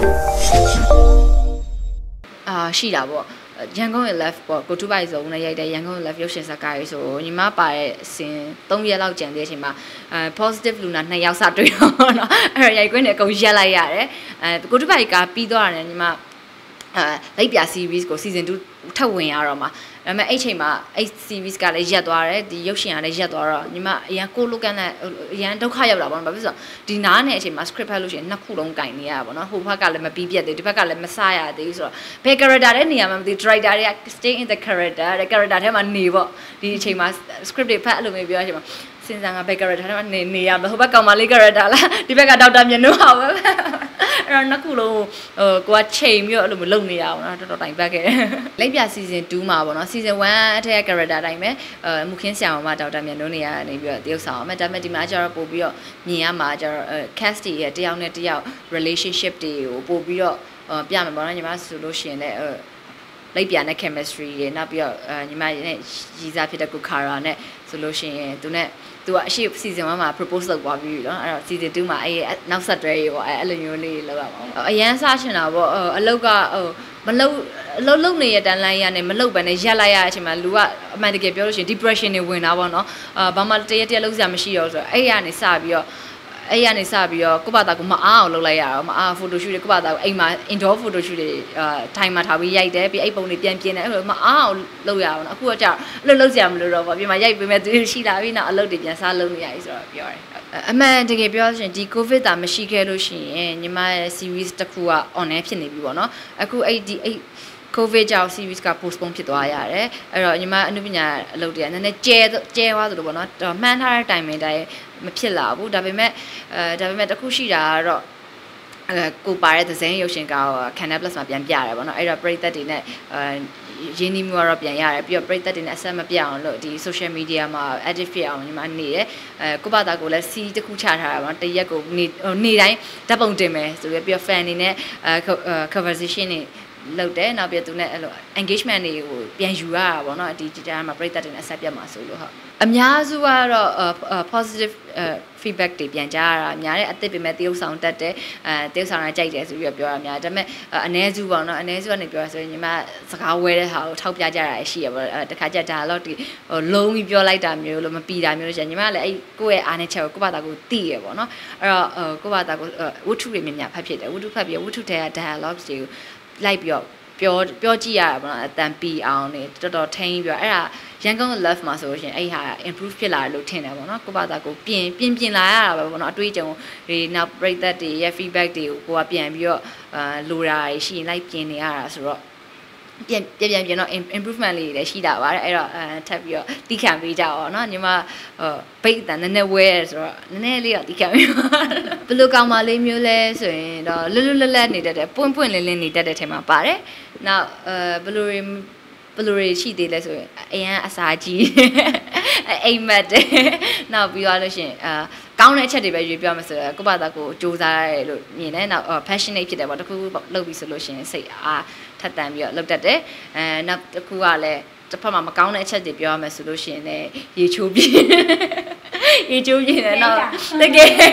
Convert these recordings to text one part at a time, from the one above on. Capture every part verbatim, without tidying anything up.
啊，是啦不，阳光的 left 不，过去摆做那也得阳光的 left 有些啥改说，你妈摆先东野老讲的是嘛，呃 positive 路那那要啥对咯，而也关键够热来呀嘞，呃过去摆个比多少人你妈，呃来比 series 个 season two 太稳呀了嘛。然后 H 嘛 ，H series ကလည်းရက်သွားတယ်ဒီရုပ်ရှင်ကလည်းရက်သွားတော့ညီမအရန်ကိုလုကန်နဲ့အရန်ဒုက္ခရောက်လာပါတော့ဘာဖြစ်လို့ဒီနားနဲ့အချိန်မှာ script ဖတ်လို့ရှိရင်နှစ်ခုလုံးကင်နေရပါတော့ဟိုဘက်ကလည်းမပြီးပြတ်သေးဒီဘက်ကလည်းမစရသေးဘူးဆိုတော့ဘယ် character တဲ့နေရာမှာမသိ director တွေက stay in the character တဲ့ character ထဲမှာနေပေါ့ဒီအချိန်မှာ script တွေဖတ်လို့မျိုးပြောအချိန်မှာစဉ်းစားငါဘယ် character ထဲမှာနေနေရမလားဟိုဘက်ကောင်မလေး character လားဒီဘက်ကဒေါက်တာမြင့်တို့ဟာပဲအဲ့တော့နှစ်ခုလုံးဟိုကိုကချိန်ပြီးတော့အဲ့လိုမျိုးလုပ်နေရအောင်နော်တော်တော်တိုင်ပတ်ခဲ့လိုက်ပြ season two မှာပေါ့နော် season one အထက်က character တိုင်းပဲအဲမူခင်းဆရာမဒေါက်တာမြတ်တို့နေရနေပြီးတော့တရုပ်ဆောင်အောင်ဒါပေမဲ့ဒီမှာကျတော့ပို့ပြီးတော့မြင်ရမှာကျတော့ cast တွေရဲ့တယောက်နဲ့တယောက် relationship တွေကိုပို့ပြီးတော့ပြမယ်ပေါ့နော်ညီမဆိုလို့ရှိရင်လည်းလိုက်ပြတဲ့ chemistry တွေနောက်ပြီးတော့ညီမနဲ့ရည်စားဖြစ်တဲ့ကို Kara နဲ့ဆိုလို့ရှိရင်သူနဲ့သူကအရှိ season one မှာ propose လုပ်သွားပြီเนาะအဲ့တော့ season two မှာအဲ့နောက်ဆက်တွဲရေပေါ့အဲ့လိုမျိုးလေးလောက်ရအောင်အရန်စားချင်တာပေါ့အလုတ်ကဟိုမလုတ်အလုတ်လုတ်နေတဲ့တန်လိုင်းရနဲ့မလုတ်ပဲနဲ့ရက်လိုက်ရတဲ့အချိန်မှာလူကအမှန်တကယ်ပြောလို့ရှိရင် depression တွေဝင်တာပေါ့เนาะအာဘာမှတရက်တရက်လုံးစရာမရှိတော့ဆိုတော့အဲ့ရကနေစပြီးတော့အဲ့ရနေစပြီးတော့ကိုယ့်ဘာသာကိုမအားအောင်လုပ်လိုက်ရတော့မအား photo shoot တွေကိုယ့်ဘာသာကိုအိမ်မှာ indoor photo shoot တွေအာထိုင်မှာထားပြီးရိုက်တယ်ပြီးအဲ့ပုံတွေပြန်ပြင်တယ်အဲ့လိုမအားအောင်လုပ်ရအောင်အခုကကြာအဲ့လိုလုပ်စရာမလိုတော့ဘူးပြင်မှာရိုက်ပေးမဲ့သူရှိလာပြီးနောက်အလုပ်တွေပြန်စားလုပ်နေရပြီဆိုတော့ပြောတယ်အမှန်တကယ်ပြောရှင်ဒီ covid တာမရှိခဲ့လို့ရှိရင်ညီမရဲ့ series တစ်ခုက on air ဖြစ်နေပြီပေါ့နော်အခုအဲ့ဒီအဲ့covid ကြောင့် series က postpone ဖြစ်သွားရတယ်အဲ့တော့ညီမအနုပညာအလုပ်တွေကနည်းနည်းကျဲကျဲသွားသလိုပေါ့နော်မှန်းထားတဲ့ timing တိုင်းမဖြစ်လာဘူးဒါပေမဲ့အဲဒါပေမဲ့တခုရှိတာကတော့အဲကိုပါတဲ့သဇင်းရုပ်ရှင်က Canal Plus မှာပြန်ပြရတယ်ပေါ့နော်အဲ့တော့ပရိသတ်တွေနဲ့အဲရင်းနှီးမှုကတော့ပြန်ရတယ်ပြီးတော့ပရိသတ်တွေနဲ့အဆက်မပြတ်အောင်လို့ဒီ social media မှာ active ဖြစ်အောင်ညီမနေတယ်အဲကိုပါတာကိုလည်း C တစ်ခုချထားတာပေါ့တရက်ကိုနေနေတိုင်းဓာတ်ပုံတင်မယ်ဆိုပြီးတော့ fan တွေနဲ့အဲ conversation တွေလုပ်တယ်နောက်ပြီးသူနဲ့အဲ့လို engagement တွေကိုပြန်ယူရတာပေါ့နော်ဒီဒီတိုင်းမှာပရိသတ်တွေနဲ့အဆက်ပြတ်မှာဆိုလို့ဟုတ်အများစုကတော့ positive feedback တွေပြန်ကြားရတာများတယ်အသစ်ပြင်မဲ့တရုပ်ဆောင်တက်တယ်အဲတရုပ်ဆောင်ရကြိုက်တယ်ဆိုပြီးတော့ပြောရများဒါပေမဲ့အ ਨੇ စုပေါ့နော်အ ਨੇ စုကနေပြောရဆိုရင်ညီမစကားဝဲတဲ့ဟာကိုထောက်ပြကြတာရှိရပေါ့တခါကျဒါတော့ဒီဟိုလုံးပြီးပြောလိုက်တာမျိုးလို့မပီတာမျိုးလို့ရှိရင်ညီမလည်းအဲ့ကိုယ့်ရဲ့အားနဲ့ချက်ကိုကိုယ့်ဘာသာကိုသိရပေါ့နော်အဲ့တော့ကိုယ့်ဘာသာကိုဝတ္ထုတွေမြင်မြဖတ်ဖြစ်တယ်ဝတ္ထုဖတ်ပြီးဝတ္ထုထဲက dialogues တွေကိုလိုက်ပြီးတော့ပြောပြောကြည့်ရတာပေါ့နော်အတန်ပီအောင်နေတော်တော်ထိန်းပြီးတော့အဲ့ဒါရန်ကုန် love မှာဆိုလို့ရှိရင်အဲ့ဟာ improve ဖြစ်လာတယ်လို့ထင်တယ်ပေါ့နော်ကိုဘာသာကိုပြင်ပြင်ပြင်လာရတာပဲပေါ့နော်အတွေးကြုံတွေနောက်ပရိသတ်တွေရဲ့ feedback တွေကိုကိုကပြန်ပြီးတော့အာလိုတာရှိရင်လိုက်ပြင်နေရတာဆိုတော့ပြန်ပြန်ပြန်ပြန်တော့ improvement လေးတွေလည်းရှိတာပါတယ်အဲ့တော့အဲထပ်ပြီးတော့တီးခံပေးကြအောင်เนาะညီမဟိုဘိတ်အတန်နည်းနည်းဝဲဆိုတော့နည်းနည်းလေးတော့တီးခံပေးပါဘယ်လိုကောင်မလေးမျိုးလဲဆိုရင်တော့လွတ်လွတ်လပ်လပ်နေတတ်တယ်ပွင့်ပွင့်လင်းလင်းနေတတ်တဲ့ထဲမှာပါတယ်နောက်အဲဘယ်လိုဘယ်လိုရှိသေးလဲဆိုရင်အရန်အစာကြီးအိမ်မက်တယ်နောက်ပြီးတော့လို့ရှိရင်အာကောင်းတဲ့အချက်တွေပဲရွေးပြောမှဆိုတော့ကိုယ့်ဘာသာကိုစူးစမ်းရတယ်လို့မြင်တယ်နောက် passionate ဖြစ်တယ်ပေါ့တခုလုပ်ပြီးဆိုလို့ရှိရင်စိတ်အားထက်တန်ပြီးတော့လုပ်တတ်တယ်အဲနောက်တစ်ခုကလည်းတစ်ဖက်မှာမကောင်းတဲ့အချက်တွေပြောရမယ်ဆိုလို့ရှိရင်လည်းရေချိုးပြင်းရေချိုးပြင်းတယ်တော့တကယ်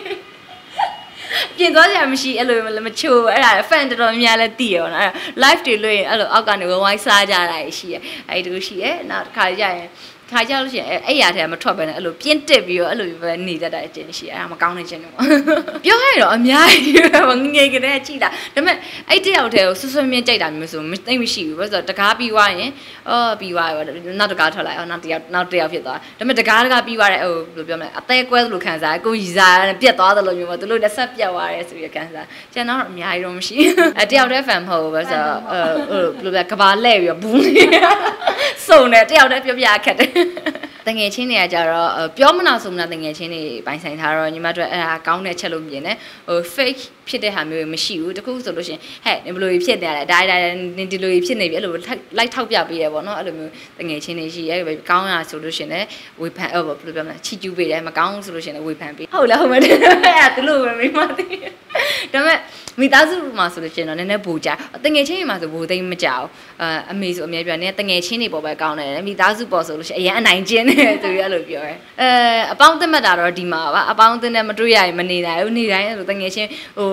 ပြင်သွားကြမရှိအဲ့လိုမချိုးအဲ့ဒါ fan တော်တော်များလည်းတည်ရအောင်အဲ့ live တွေလို့ရင်အဲ့လိုအောက်ကနေဝိုင်းစားကြတာရှိရအဲ့ဒီလိုရှိရနောက်တစ်ခါကြရင်ခါကြလို့ရှိရင်အဲ့ရထဲမထွက်ပဲနဲ့အဲ့လိုပြင်းတက်ပြီးတော့အဲ့လိုပဲနေတတ်တဲ့အကျင့်ရှိအဲ့ဒါမကောင်းတဲ့ကျင့်တွေပေါ့ပြောရတော့အများကြီးပဲငငယ်ကလေးကြည်တာဒါပေမဲ့အဲ့တယောက်တည်းကိုဆွဆွမြင့်ကြိုက်တာမျိုးဆိုမသိမရှိဘူးဘာလို့ဆိုတော့တကားပြီးသွားရင်အော်ပြီးသွားရောနောက်တကားထွက်လိုက်အော်နောက်တယောက်နောက်တယောက်ဖြစ်သွားဒါပေမဲ့တကားတကားပြီးသွားတဲ့ဟိုဘယ်လိုပြောမလဲအသေးကွဲသလိုခံစားကိုရီစားပြက်သွားသလိုမျိုးပေါ့သူတို့လက်ဆက်ပြက်သွားတယ်ဆိုပြီးခံစားကျန်တော့အများကြီးတော့မရှိအဲ့တယောက်တည်း fan မဟုတ်ဘူးပဲဆိုတော့ဟိုဘယ်လိုလဲကဘာလဲပြီးတော့ဘူးနေစုံတယ်တယောက်တည်းပြောပြခက်တယ်တငယ်ချင်းတွေကကြတော့ပြောမနာဆိုမနာတငယ်ချင်းတွေပိုင်ဆိုင်ထားတော့ညီမတို့အဲ့ဒါကောင်းတဲ့ချက်လို့မြင်တယ်ဟို fake ဖြစ်တဲ့ဟာမျိုးမရှိဘူးတခုဆိုလို့ရှင်ဟဲ့နင်ဘလို့ဖြစ်နေရလဲဒါဒါနင်ဒီလိုဖြစ်နေပြီအဲ့လိုလိုက်ထောက်ပြပေးရပေါ့နော်အဲ့လိုမျိုးတငယ်ချင်းတွေရှိရဲကောင်းရဆိုလို့ရှင်လည်းဝေဖန်အဲ့ဘယ်လိုပြောမလဲချီကျူးပေးတယ်မကောင်းဆိုလို့ရှင်လည်းဝေဖန်ပေးဟုတ်လားဟုတ်မယ်အဲ့ဒါသူလို့ပဲမိမသိဒါပေမဲ့မိသားစုမှာဆိုလို့ရှင်တော့နည်းနည်းဘူကြတငယ်ချင်းတွေမှာဆိုဘူသိမ့်မကြောက်အမေဆိုအမြဲပြောနေတငယ်ချင်းတွေပေါ်ပဲကောင်းတယ်မိသားစုပေါ်ဆိုလို့ရှင်အရင်အနိုင်ကျင်းတယ်သူရအဲ့လိုပြောရဲအဲအပေါင်းအသင်းမှတ်တာတော့ဒီမှာပါအပေါင်းအသင်းနဲ့မတွေ့ရရင်မနေနိုင်ဘူးနေတိုင်းဆိုတငယ်ချင်းဟို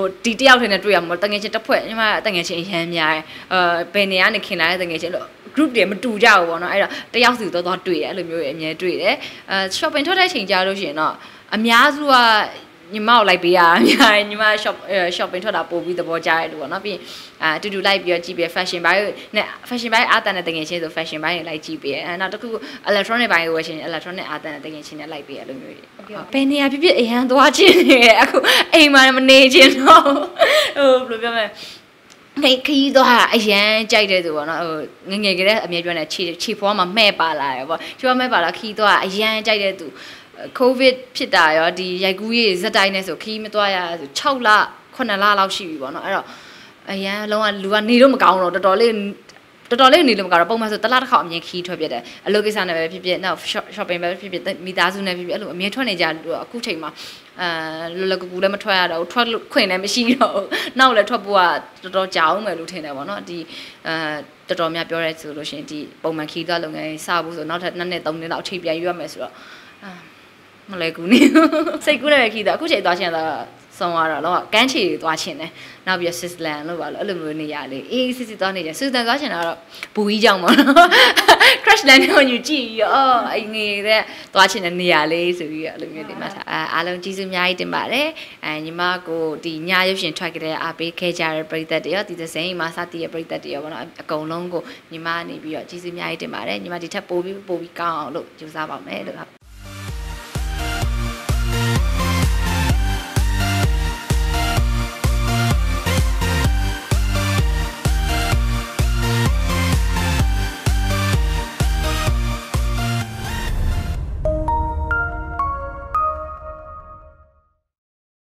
ဒီတယောက်ထင်နဲ့တွေ့ရမှာတငယ်ချင်းတစ်ဖွဲ့ညီမတငယ်ချင်းအရန်များတယ်အဲဘယ်နေရာနေခင်လာတဲ့တငယ်ချင်းလို့ group တွေမတူကြဘူးပေါ့နော်အဲ့တော့တယောက်စီတော့တော့တွေ့တယ်အဲ့လိုမျိုးအများတွေ့တယ်အဲ shopping ထွက်တဲ့ချိန်ကြာလို့ရှိရင်တော့အများစုကညီမကိုလိုက်ပေးရအများညီမ shop shopping ထွက်တာပို့ပြီးသဘောကျရတယ်လို့ပေါ့နော်ပြီးအာအတူတူလိုက်ပြီးတော့ကြည့်ပြီး fashion ဘိုင်းနဲ့ fashion ဘိုင်းအာတန်တဲ့တကယ်ချင်းဆို fashion ဘိုင်းတွေလိုက်ကြည့်ပြီးအဲနောက်တစ်ခု electronic ဘိုင်းကိုဝယ်ချင် electronic အာတန်တဲ့တကယ်ချင်းနဲ့လိုက်ပြီးအဲ့လိုမျိုးဘယ်နေရာဖြစ်ဖြစ်အရန်သွားချင်းနေအခုအိမ်မှာမနေချင်းတော့ဟိုဘယ်လိုပြောမလဲနေခီးသွားအရန်ကြိုက်တဲ့သူပေါ့နော်ဟိုငငယ်ကလေးအမြဲပြောနေခြေခြေဖွားမှာမှဲ့ပါလာတယ်ပေါ့ချွားမှဲ့ပါလာခီးသွားအရန်ကြိုက်တဲ့သူကိုဗစ်ဖြစ်တာရောဒီရိုက်ကူးရေးဇက်တိုင်းနဲ့ဆိုခီးမသွားရဆို6လ9လလောက်ရှိပြီပေါ့နော်အဲ့တော့အရန်လုံးဝလူကနေတော့မကောင်းတော့တော်တော်လေးတော်တော်လေးနေလို့မကောင်းတော့ပုံမှန်ဆိုတစ်လတစ်ခါအမြင်ခီးထွက်ပြတယ်အလုပ်ကိစ္စနဲ့ပဲဖြစ်ဖြစ်နောက် shopping ပဲဖြစ်ဖြစ်မိသားစုနဲ့ဖြစ်ဖြစ်အဲ့လိုအမြင်ထွက်နေကြလူအခုချိန်မှာအဲလောလောကူကူလည်းမထွက်ရတော့ထွက်ခွင့်လည်းမရှိတော့နောက်လည်းထွက်ဖို့ကတော်တော်ကြာအောင်မယ်လို့ထင်တယ်ပေါ့နော်ဒီအဲတော်တော်များပြောရဲဆိုလို့ရှိရင်ဒီပုံမှန်ခီးသွားလုပ်ငန်းစဖို့ဆိုနောက်ထပ်နှစ်နှစ်သုံးနှစ်လောက်အချိန်ပြန်ယူရမယ်ဆိုတော့မလဲကူနေစိတ်ကူးလည်းခီးသွားအခုချိန်သွားချင်တာဆုံးသွားတော့တော့ကန်းချီတွေသွားချင်တယ်နောက်ပြီး Switzerland လို့ပါလို့အဲ့လိုမျိုးနေရလေအေးစစ်စစ်သွားနေကြ Switzerland သွားချင်တာတော့ဘူကြီးကြောင့်ပေါ့နော် crash land ကိုညကြည့်ရောအိမ်နေတဲ့သွားချင်တဲ့နေရာလေးဆိုပြီးအဲ့လိုမျိုးဒီမှာအဲအားလုံးကျေးဇူးအများကြီးတင်ပါတယ်အဲညီမကိုဒီညရုပ်ရှင်ထွက်ကြတဲ့အားပေးခဲ့ကြတဲ့ပရိသတ်တွေရောဒီသစိမ်းမှာစသည်ရဲ့ပရိသတ်တွေရောပေါ့နော်အကုန်လုံးကိုညီမနေပြီးတော့ကျေးဇူးအများကြီးတင်ပါတယ်ညီမဒီထက်ပိုပြီးပိုပြီးကောင်းအောင်လို့ကြိုးစားပါမယ်လို့